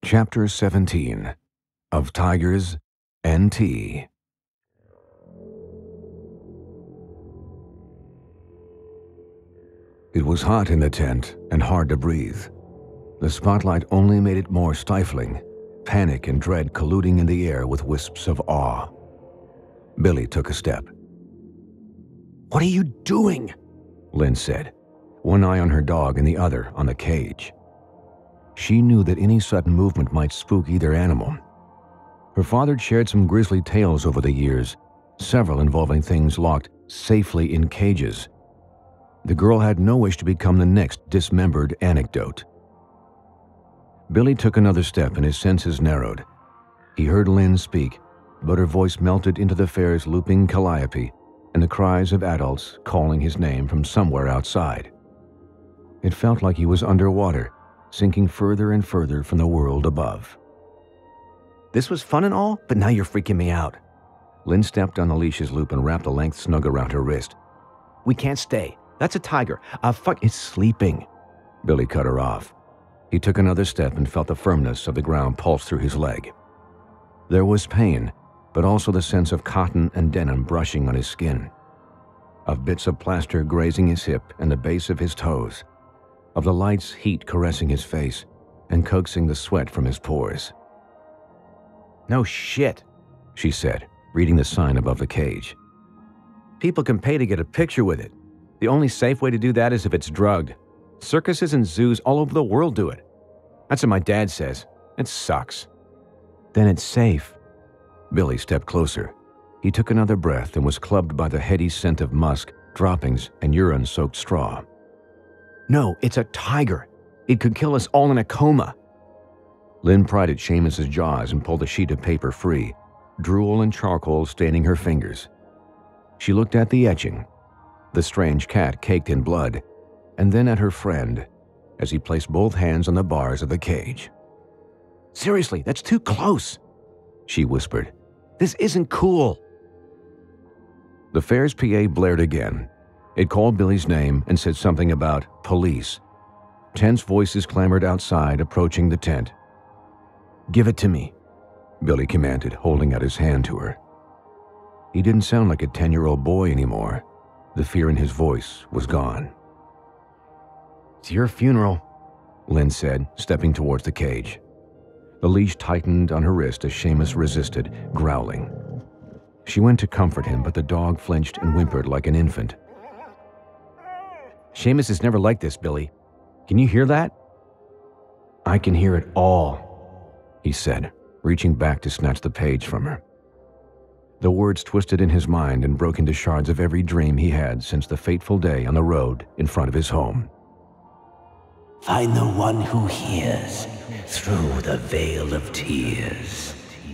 Chapter 17 of Tigers and Tea. It was hot in the tent and hard to breathe. The spotlight only made it more stifling, panic and dread colluding in the air with wisps of awe. Billy took a step. "What are you doing?" Lynn said, one eye on her dog and the other on the cage. She knew that any sudden movement might spook either animal. Her father had shared some grisly tales over the years, several involving things locked safely in cages. The girl had no wish to become the next dismembered anecdote. Billy took another step and his senses narrowed. He heard Lynn speak, but her voice melted into the fair's looping calliope and the cries of adults calling his name from somewhere outside. It felt like he was underwater, sinking further and further from the world above. "This was fun and all, but now you're freaking me out." Lynn stepped on the leash's loop and wrapped a length snug around her wrist. "We can't stay. That's a tiger. It's sleeping." Billy cut her off. He took another step and felt the firmness of the ground pulse through his leg. There was pain, but also the sense of cotton and denim brushing on his skin, of bits of plaster grazing his hip and the base of his toes, of the light's heat caressing his face and coaxing the sweat from his pores. "No shit," she said, reading the sign above the cage. "People can pay to get a picture with it. The only safe way to do that is if it's drugged. Circuses and zoos all over the world do it. That's what my dad says. It sucks." "Then it's safe." Billy stepped closer. He took another breath and was clubbed by the heady scent of musk, droppings, and urine-soaked straw. "No, it's a tiger. It could kill us all in a coma." Lynn pried at Seamus's jaws and pulled a sheet of paper free, drool and charcoal staining her fingers. She looked at the etching, the strange cat caked in blood, and then at her friend as he placed both hands on the bars of the cage. "Seriously, that's too close," she whispered. "This isn't cool." The fair's PA blared again. It called Billy's name and said something about police. Tense voices clamored outside, approaching the tent. "Give it to me," Billy commanded, holding out his hand to her. He didn't sound like a 10-year-old boy anymore. The fear in his voice was gone. "It's your funeral," Lynn said, stepping towards the cage. The leash tightened on her wrist as Seamus resisted, growling. She went to comfort him, but the dog flinched and whimpered like an infant. "Seamus is never like this, Billy. Can you hear that?" "I can hear it all," he said, reaching back to snatch the page from her. The words twisted in his mind and broke into shards of every dream he had since the fateful day on the road in front of his home. "Find the one who hears through the veil of tears."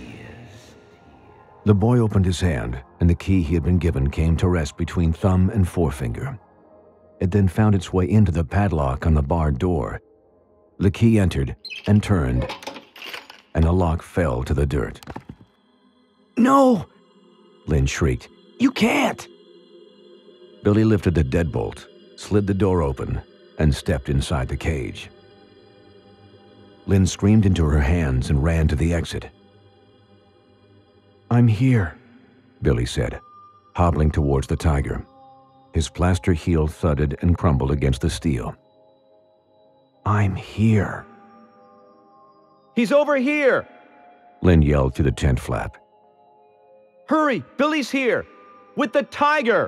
The boy opened his hand, and the key he had been given came to rest between thumb and forefinger. It then found its way into the padlock on the barred door. The key entered and turned, and the lock fell to the dirt. "No!" Lynn shrieked. "You can't!" Billy lifted the deadbolt, slid the door open, and stepped inside the cage. Lynn screamed into her hands and ran to the exit. "I'm here," Billy said, hobbling towards the tiger. His plaster heel thudded and crumbled against the steel. "I'm here." "He's over here!" Lynn yelled through the tent flap. "Hurry! Billy's here! With the tiger!"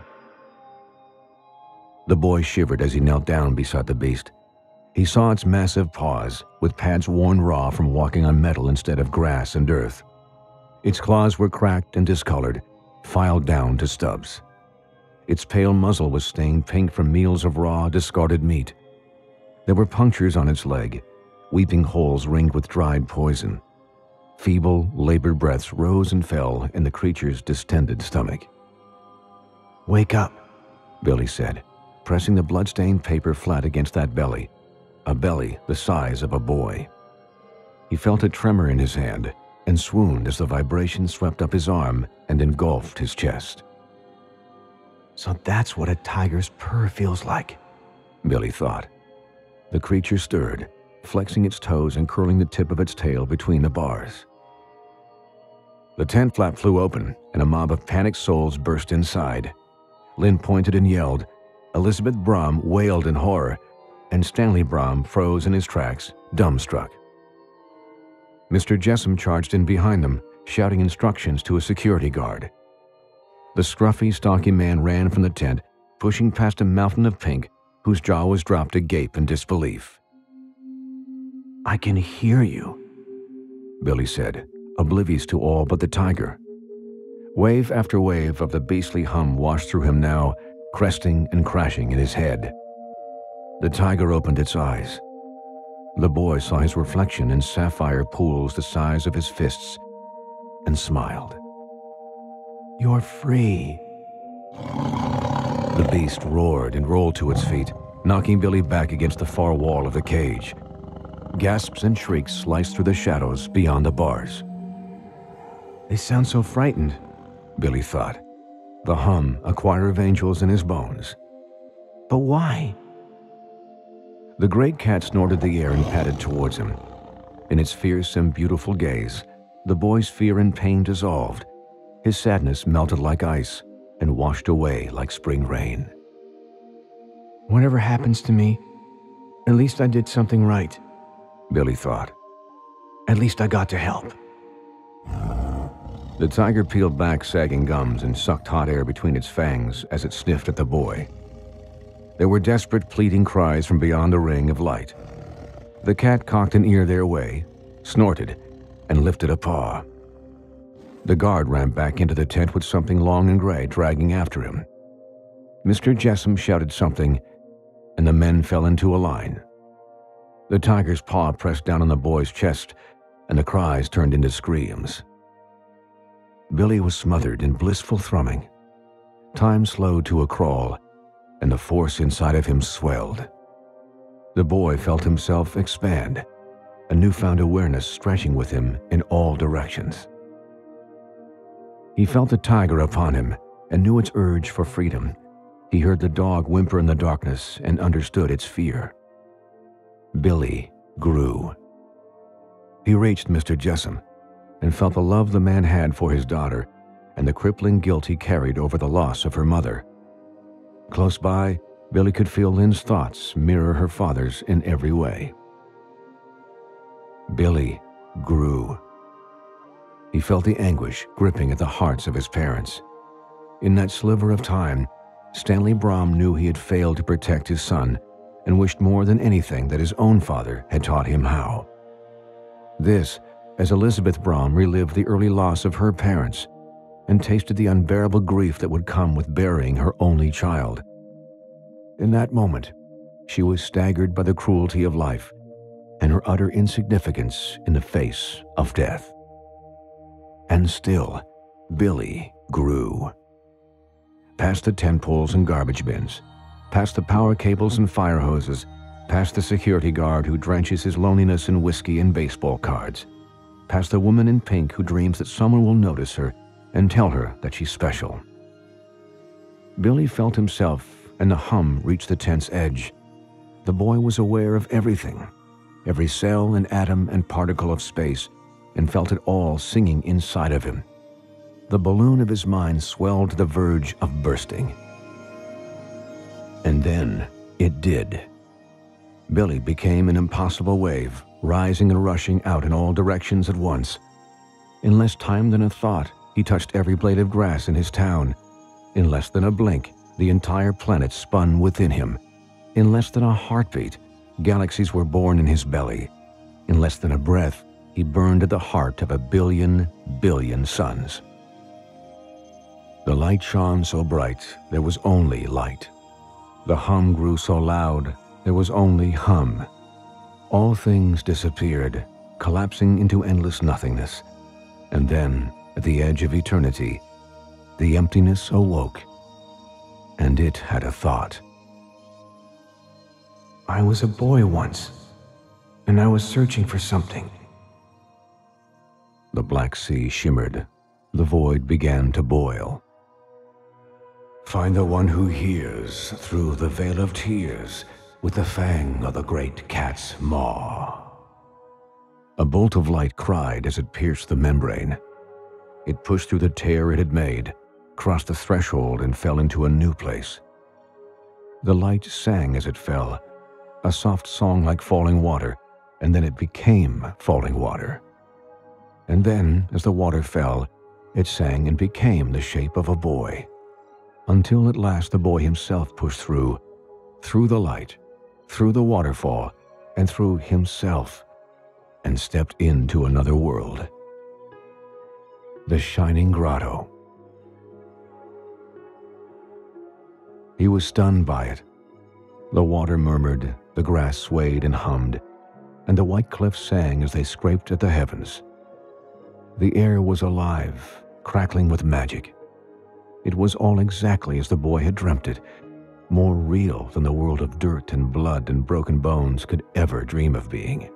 The boy shivered as he knelt down beside the beast. He saw its massive paws, with pads worn raw from walking on metal instead of grass and earth. Its claws were cracked and discolored, filed down to stubs. Its pale muzzle was stained pink from meals of raw, discarded meat. There were punctures on its leg, weeping holes ringed with dried poison. Feeble, labored breaths rose and fell in the creature's distended stomach. "Wake up," Billy said, pressing the blood-stained paper flat against that belly, a belly the size of a boy. He felt a tremor in his hand and swooned as the vibration swept up his arm and engulfed his chest. "So that's what a tiger's purr feels like," Billy thought. The creature stirred, flexing its toes and curling the tip of its tail between the bars. The tent flap flew open, and a mob of panicked souls burst inside. Lynn pointed and yelled. Elizabeth Brom wailed in horror, and Stanley Brom froze in his tracks, dumbstruck. Mr. Jessom charged in behind them, shouting instructions to a security guard. The scruffy, stocky man ran from the tent, pushing past a mountain of pink, whose jaw was dropped agape in disbelief. "I can hear you," Billy said, oblivious to all but the tiger. Wave after wave of the beastly hum washed through him now, cresting and crashing in his head. The tiger opened its eyes. The boy saw his reflection in sapphire pools the size of his fists and smiled. "You're free." The beast roared and rolled to its feet, knocking Billy back against the far wall of the cage. Gasps and shrieks sliced through the shadows beyond the bars. "They sound so frightened," Billy thought, the hum a choir of angels in his bones. "But why?" The great cat snorted the air and padded towards him. In its fierce and beautiful gaze, the boy's fear and pain dissolved. His sadness melted like ice and washed away like spring rain. "Whatever happens to me, at least I did something right," Billy thought. "At least I got to help." The tiger peeled back sagging gums and sucked hot air between its fangs as it sniffed at the boy. There were desperate, pleading cries from beyond the ring of light. The cat cocked an ear their way, snorted, and lifted a paw. The guard ran back into the tent with something long and gray dragging after him. Mr. Jessom shouted something, and the men fell into a line. The tiger's paw pressed down on the boy's chest, and the cries turned into screams. Billy was smothered in blissful thrumming. Time slowed to a crawl, and the force inside of him swelled. The boy felt himself expand, a newfound awareness stretching with him in all directions. He felt the tiger upon him and knew its urge for freedom. He heard the dog whimper in the darkness and understood its fear. Billy grew. He reached Mr. Jessom and felt the love the man had for his daughter and the crippling guilt he carried over the loss of her mother. Close by, Billy could feel Lynn's thoughts mirror her father's in every way. Billy grew. He felt the anguish gripping at the hearts of his parents. In that sliver of time, Stanley Brom knew he had failed to protect his son and wished more than anything that his own father had taught him how. This, as Elizabeth Brom relived the early loss of her parents and tasted the unbearable grief that would come with burying her only child. In that moment, she was staggered by the cruelty of life and her utter insignificance in the face of death. And still, Billy grew. Past the tent poles and garbage bins, past the power cables and fire hoses, past the security guard who drenches his loneliness in whiskey and baseball cards, past the woman in pink who dreams that someone will notice her and tell her that she's special. Billy felt himself, and the hum reached the tent's edge. The boy was aware of everything, every cell and atom and particle of space, and felt it all singing inside of him. The balloon of his mind swelled to the verge of bursting. And then it did. Billy became an impossible wave, rising and rushing out in all directions at once. In less time than a thought, he touched every blade of grass in his town. In less than a blink, the entire planet spun within him. In less than a heartbeat, galaxies were born in his belly. In less than a breath, he burned at the heart of 1 billion suns. The light shone so bright, there was only light. The hum grew so loud, there was only hum. All things disappeared, collapsing into endless nothingness. And then, at the edge of eternity, the emptiness awoke, and it had a thought. I was a boy once, and I was searching for something. The black sea shimmered. The void began to boil. Find the one who hears through the veil of tears with the fang of the great cat's maw. A bolt of light cried as it pierced the membrane. It pushed through the tear it had made, crossed the threshold, and fell into a new place. The light sang as it fell, a soft song like falling water, and then it became falling water. And then, as the water fell, it sang and became the shape of a boy, until at last the boy himself pushed through the light, through the waterfall, and through himself, and stepped into another world. The Shining Grotto. He was stunned by it. The water murmured, the grass swayed and hummed, and the white cliffs sang as they scraped at the heavens. The air was alive, crackling with magic. It was all exactly as the boy had dreamt it, more real than the world of dirt and blood and broken bones could ever dream of being.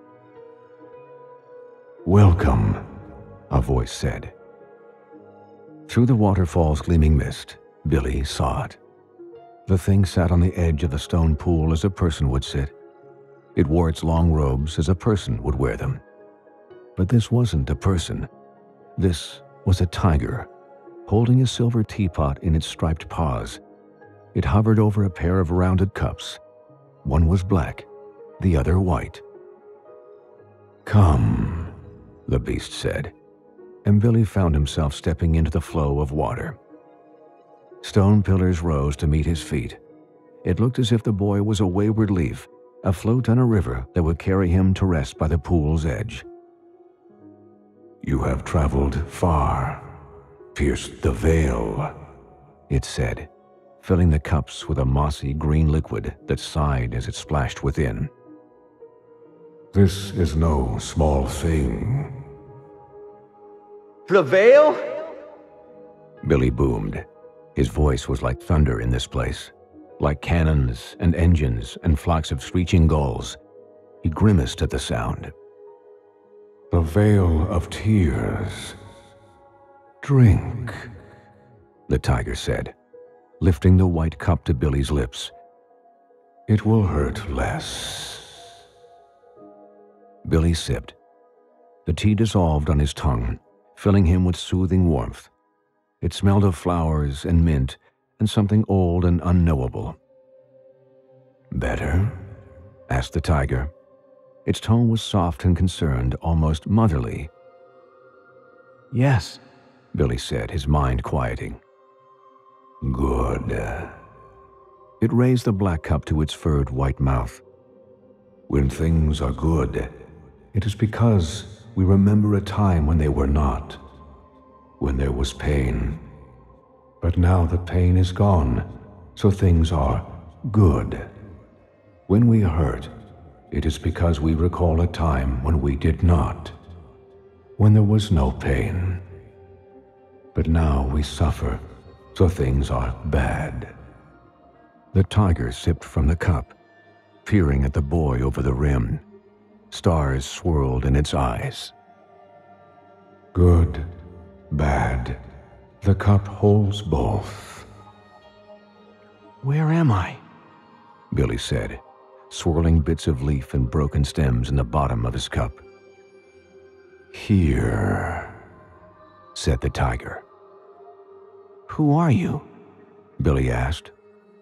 "Welcome," a voice said. Through the waterfall's gleaming mist, Billy saw it. The thing sat on the edge of the stone pool as a person would sit. It wore its long robes as a person would wear them. But this wasn't a person. This was a tiger, holding a silver teapot in its striped paws. It hovered over a pair of rounded cups. One was black, the other white. "Come," the beast said, and Billy found himself stepping into the flow of water. Stone pillars rose to meet his feet. It looked as if the boy was a wayward leaf, afloat on a river that would carry him to rest by the pool's edge. "You have traveled far, pierced the veil," it said, filling the cups with a mossy green liquid that sighed as it splashed within. "This is no small thing." The veil? Billy boomed. His voice was like thunder in this place, like cannons and engines and flocks of screeching gulls. He grimaced at the sound. "The Veil of Tears. Drink," the tiger said, lifting the white cup to Billy's lips. "It will hurt less." Billy sipped. The tea dissolved on his tongue, filling him with soothing warmth. It smelled of flowers and mint and something old and unknowable. "Better?" asked the tiger. Its tone was soft and concerned, almost motherly. "Yes," Billy said, his mind quieting. "Good." It raised the black cup to its furred white mouth. "When things are good, it is because we remember a time when they were not, when there was pain. But now the pain is gone, so things are good. When we hurt, it is because we recall a time when we did not, when there was no pain. But now we suffer, so things are bad." The tiger sipped from the cup, peering at the boy over the rim. Stars swirled in its eyes. "Good, bad. The cup holds both." "Where am I?" Billy said, swirling bits of leaf and broken stems in the bottom of his cup. "Here," said the tiger. "Who are you?" Billy asked.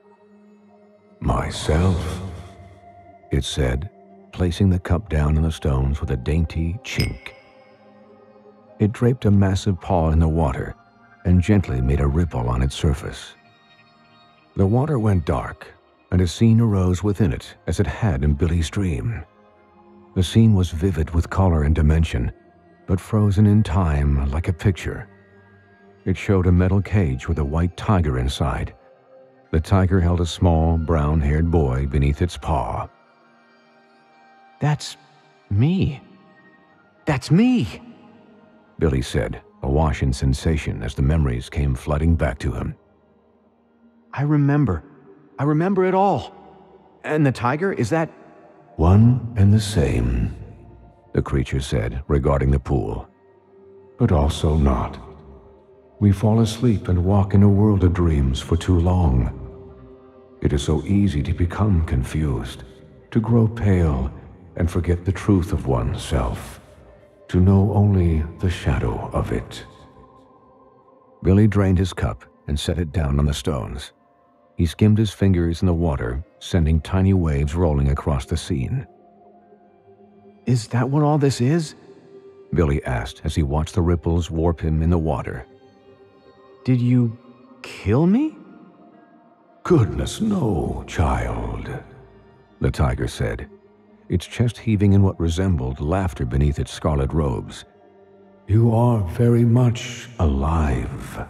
"Myself," it said, placing the cup down on the stones with a dainty chink. It draped a massive paw in the water and gently made a ripple on its surface. The water went dark, and a scene arose within it as it had in Billy's dream. The scene was vivid with color and dimension, but frozen in time like a picture. It showed a metal cage with a white tiger inside. The tiger held a small, brown-haired boy beneath its paw. "That's me. That's me," Billy said, awash in sensation as the memories came flooding back to him. I remember it all. And the tiger, is that..." "One and the same," the creature said, regarding the pool. "But also not. We fall asleep and walk in a world of dreams for too long. It is so easy to become confused, to grow pale and forget the truth of oneself. to know only the shadow of it. Billy drained his cup and set it down on the stones. He skimmed his fingers in the water, sending tiny waves rolling across the scene. "Is that what all this is?" Billy asked as he watched the ripples warp him in the water. "Did you kill me?" Goodness, no, child, the tiger said, its chest heaving in what resembled laughter beneath its scarlet robes. You are very much alive.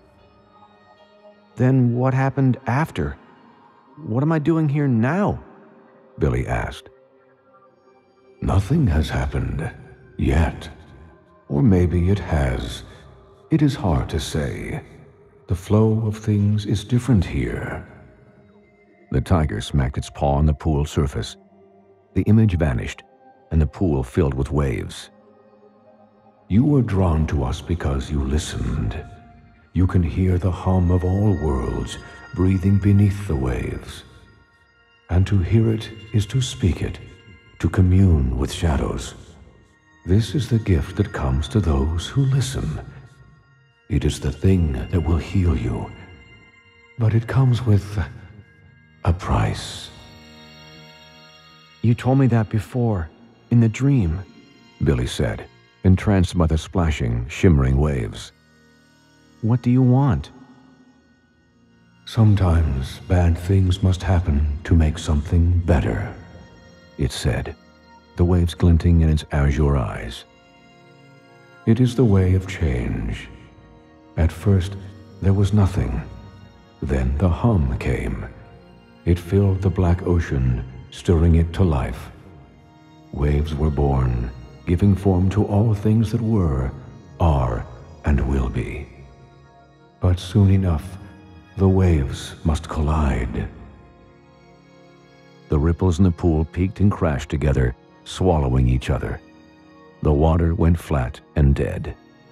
Then what happened after? What am I doing here now? Billy asked. Nothing has happened yet. Or maybe it has. It is hard to say. The flow of things is different here. The tiger smacked its paw on the pool surface. The image vanished, and the pool filled with waves. You were drawn to us because you listened. You can hear the hum of all worlds breathing beneath the waves. And to hear it is to speak it, to commune with shadows. This is the gift that comes to those who listen. It is the thing that will heal you, but it comes with a price. You told me that before, in the dream, Billy said, entranced by the splashing, shimmering waves. What do you want? Sometimes bad things must happen to make something better, it said, the waves glinting in its azure eyes. It is the way of change. At first, there was nothing. Then the hum came. It filled the black ocean, stirring it to life. Waves were born, giving form to all things that were, are, and will be. But soon enough, the waves must collide. The ripples in the pool peaked and crashed together, swallowing each other. The water went flat and dead.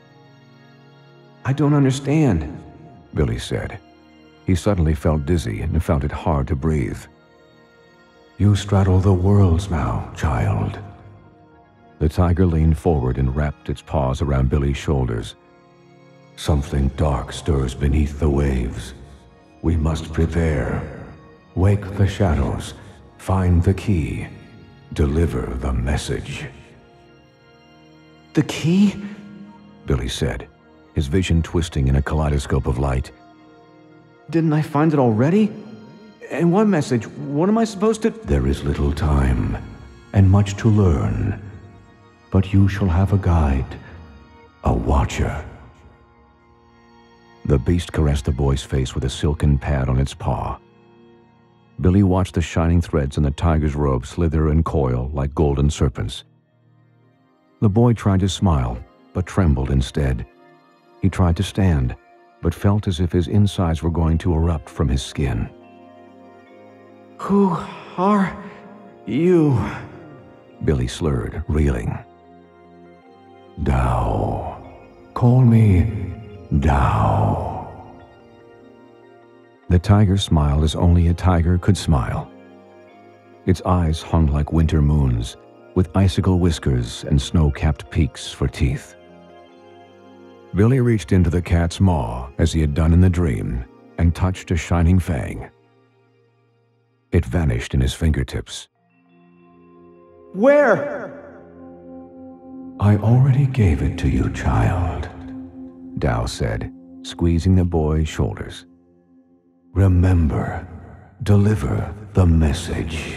I don't understand, Billy said. He suddenly felt dizzy and found it hard to breathe. You straddle the worlds now, child. The tiger leaned forward and wrapped its paws around Billy's shoulders. Something dark stirs beneath the waves. We must prepare. Wake the shadows. Find the key. Deliver the message. The key? Billy said, his vision twisting in a kaleidoscope of light. Didn't I find it already? And what message? What am I supposed to... There is little time, and much to learn. But you shall have a guide, a watcher. The beast caressed the boy's face with a silken pad on its paw. Billy watched the shining threads in the tiger's robe slither and coil like golden serpents. The boy tried to smile, but trembled instead. He tried to stand, but felt as if his insides were going to erupt from his skin. Who are you? Billy slurred, reeling. Tao. Call me Tao. The tiger smiled as only a tiger could smile. Its eyes hung like winter moons, with icicle whiskers and snow-capped peaks for teeth. Billy reached into the cat's maw, as he had done in the dream, and touched a shining fang. It vanished in his fingertips. Where? I already gave it to you, child, Tao said, squeezing the boy's shoulders. Remember, deliver the message.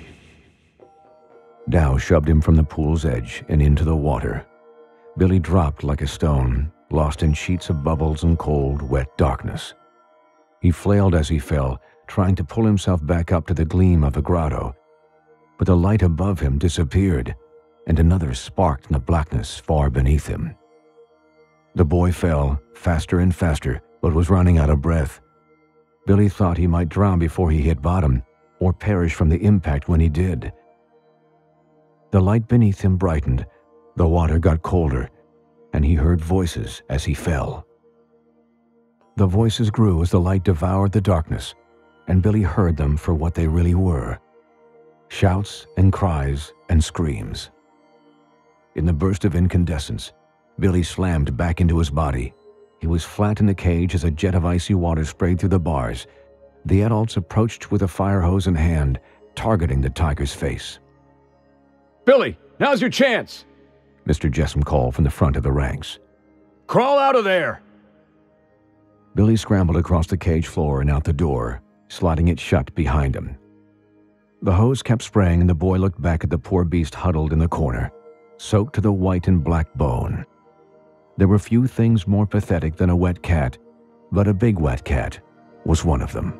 Tao shoved him from the pool's edge and into the water. Billy dropped like a stone, lost in sheets of bubbles and cold, wet darkness. He flailed as he fell, trying to pull himself back up to the gleam of the grotto. But the light above him disappeared, and another sparked in the blackness far beneath him. The boy fell, faster and faster, but was running out of breath. Billy thought he might drown before he hit bottom, or perish from the impact when he did. The light beneath him brightened, the water got colder, and he heard voices as he fell. The voices grew as the light devoured the darkness, and Billy heard them for what they really were. Shouts and cries and screams. In the burst of incandescence, Billy slammed back into his body. He was flat in the cage as a jet of icy water sprayed through the bars. The adults approached with a fire hose in hand, targeting the tiger's face. "Billy, now's your chance!" Mr. Jessom called from the front of the ranks. "Crawl out of there!" Billy scrambled across the cage floor and out the door, sliding it shut behind him. The hose kept spraying and the boy looked back at the poor beast huddled in the corner, soaked to the white and black bone. There were few things more pathetic than a wet cat, but a big wet cat was one of them.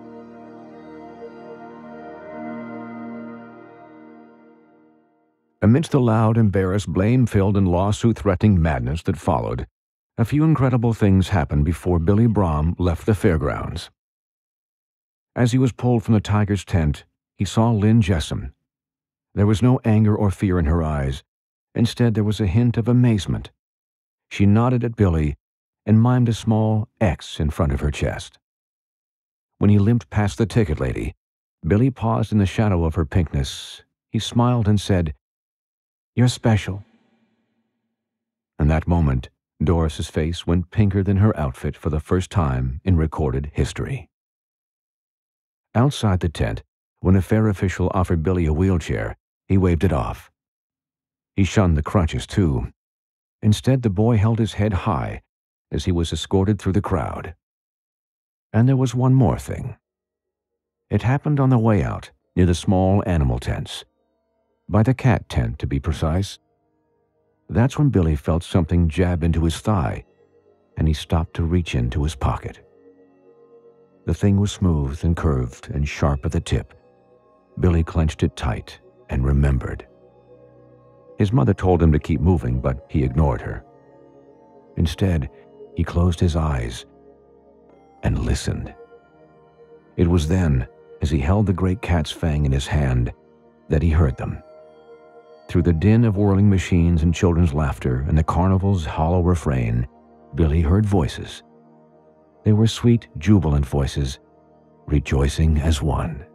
Amidst the loud, embarrassed, blame-filled, and lawsuit-threatening madness that followed, a few incredible things happened before Billy Brom left the fairgrounds. As he was pulled from the tiger's tent, he saw Lynn Jessom. There was no anger or fear in her eyes. Instead, there was a hint of amazement. She nodded at Billy and mimed a small X in front of her chest. When he limped past the ticket lady, Billy paused in the shadow of her pinkness. He smiled and said, "You're special." In that moment, Doris's face went pinker than her outfit for the first time in recorded history. Outside the tent, when a fair official offered Billy a wheelchair, he waved it off. He shunned the crutches, too. Instead, the boy held his head high as he was escorted through the crowd. And there was one more thing. It happened on the way out, near the small animal tents. By the cat tent, to be precise. That's when Billy felt something jab into his thigh, and he stopped to reach into his pocket. The thing was smooth and curved and sharp at the tip. Billy clenched it tight and remembered. His mother told him to keep moving, but he ignored her. Instead, he closed his eyes and listened. It was then, as he held the great cat's fang in his hand, that he heard them. Through the din of whirling machines and children's laughter and the carnival's hollow refrain, Billy heard voices. They were sweet, jubilant voices, rejoicing as one.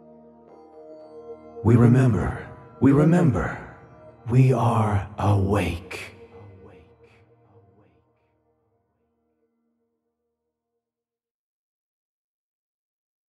We remember. We remember. We are awake.